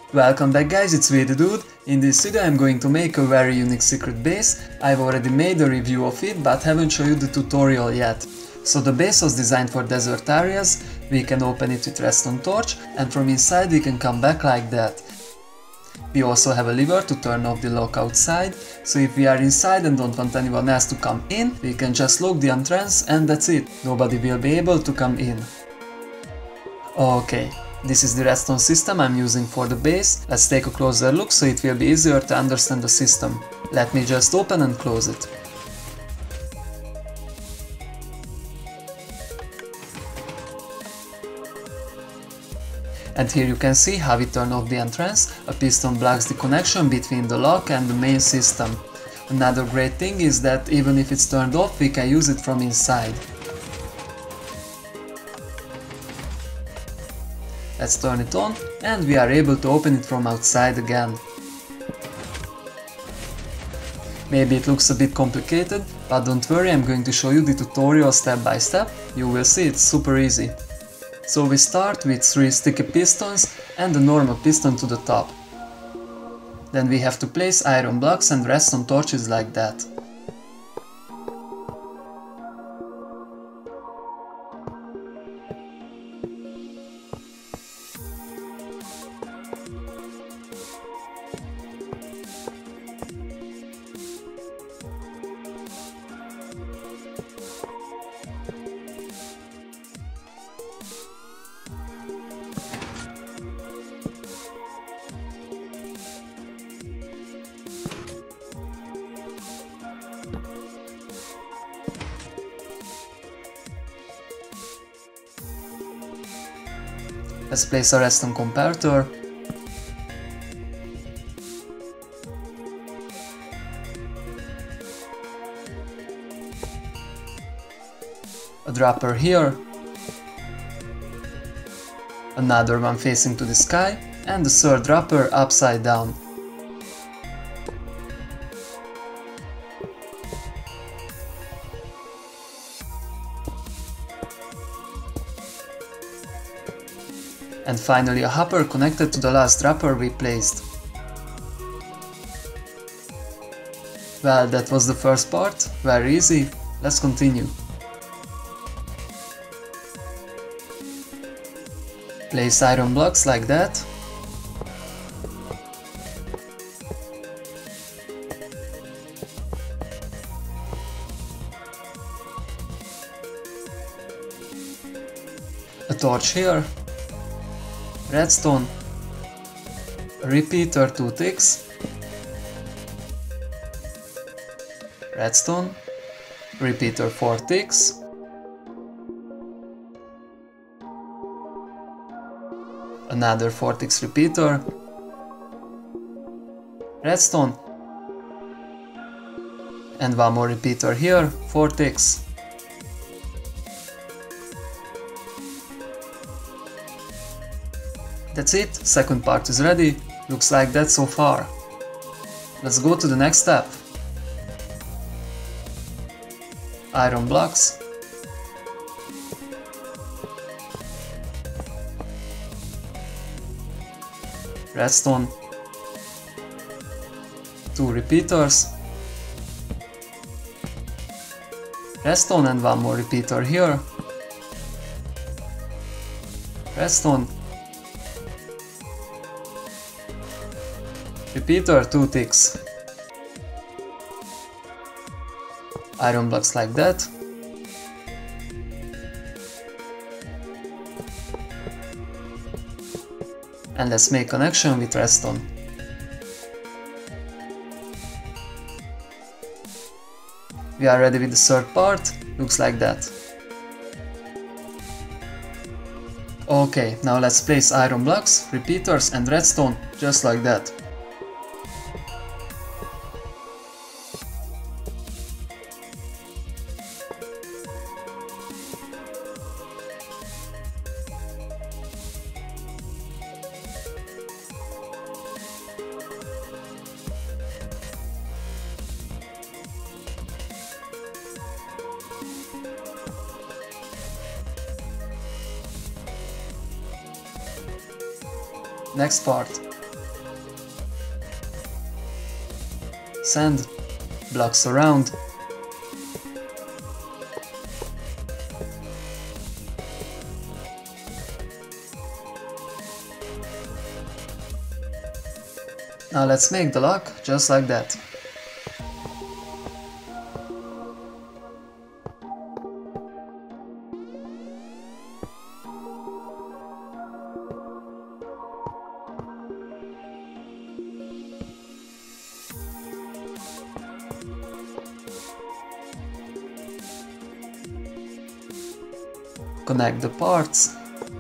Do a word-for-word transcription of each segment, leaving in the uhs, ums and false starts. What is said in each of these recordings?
Welcome back guys, it's VeDude. In this video I'm going to make a very unique secret base. I've already made a review of it, but haven't shown you the tutorial yet. So the base was designed for desert areas, we can open it with redstone torch, and from inside we can come back like that. We also have a lever to turn off the lock outside, so if we are inside and don't want anyone else to come in, we can just lock the entrance and that's it, nobody will be able to come in. Okay. This is the redstone system I'm using for the base. Let's take a closer look so it will be easier to understand the system. Let me just open and close it. And here you can see how we turn off the entrance. A piston blocks the connection between the lock and the main system. Another great thing is that even if it's turned off, we can use it from inside. Let's turn it on, and we are able to open it from outside again. Maybe it looks a bit complicated, but don't worry, I'm going to show you the tutorial step by step. You will see it's super easy. So we start with three sticky pistons and a normal piston to the top. Then we have to place iron blocks and redstone torches like that. Let's place a redstone comparator. A dropper here. Another one facing to the sky, and the third dropper upside down. And finally a hopper connected to the last dropper we placed. Well, that was the first part, very easy, let's continue. Place iron blocks like that. A torch here. Redstone, a repeater two ticks, redstone, repeater four ticks, another four ticks repeater, redstone, and one more repeater here, four ticks. That's it, second part is ready, looks like that so far. Let's go to the next step. Iron blocks. Redstone. Two repeaters. Redstone and one more repeater here. Redstone. Repeater two ticks. Iron blocks like that. And let's make connection with redstone. We are ready with the third part, looks like that. Okay, now let's place iron blocks, repeaters and redstone just like that. Next part. sand, blocks around. Now let's make the lock just like that. Connect the parts.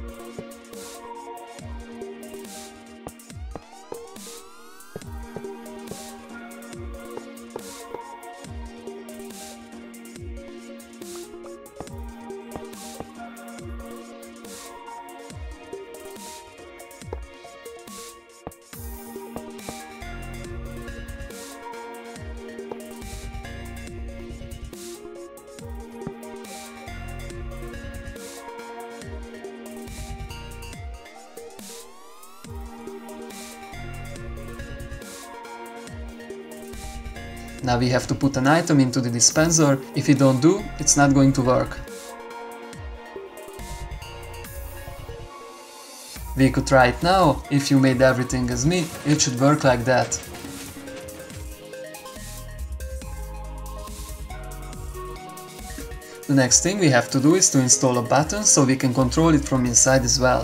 Now we have to put an item into the dispenser. If we don't do, it's not going to work. We could try it now. If you made everything as me, it should work like that. The next thing we have to do is to install a button so we can control it from inside as well.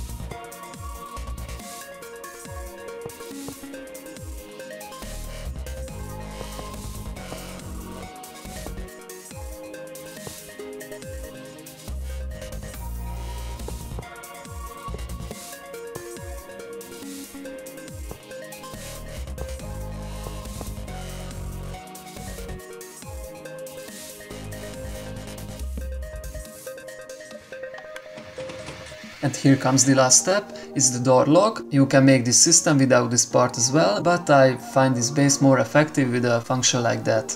And here comes the last step, it's the door lock. You can make this system without this part as well, but I find this base more effective with a function like that.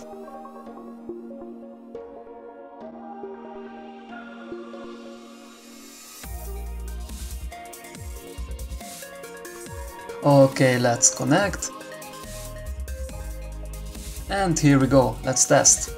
Okay, let's connect. And here we go, let's test.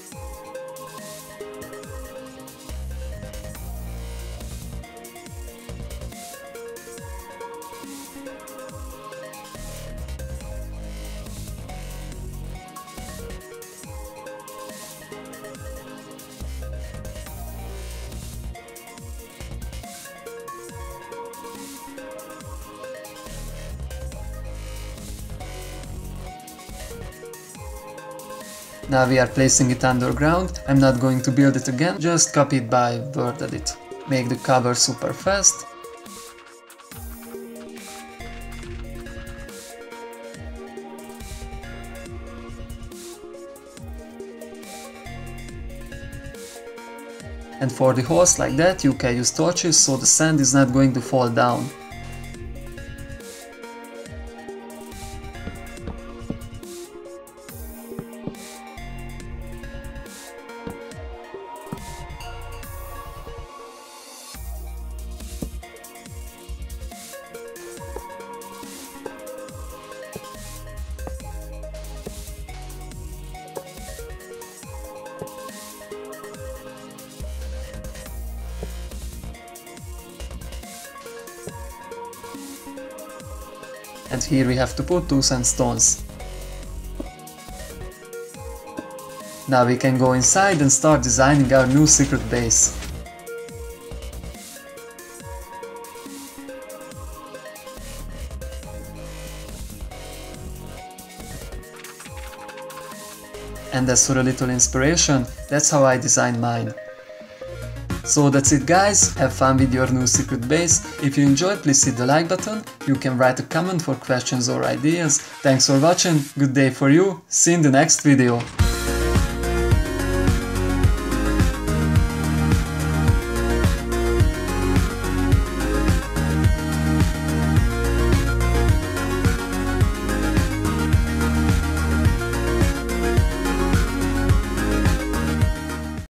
Now we are placing it underground. I'm not going to build it again, just copy it by word edit. Make the cover super fast. And for the holes like that you can use torches so the sand is not going to fall down. And here we have to put two sandstones. Now we can go inside and start designing our new secret base. And as for a little inspiration, that's how I designed mine. So that's it guys, have fun with your new secret base. If you enjoyed, please hit the like button. You can write a comment for questions or ideas. Thanks for watching, good day for you, see you in the next video.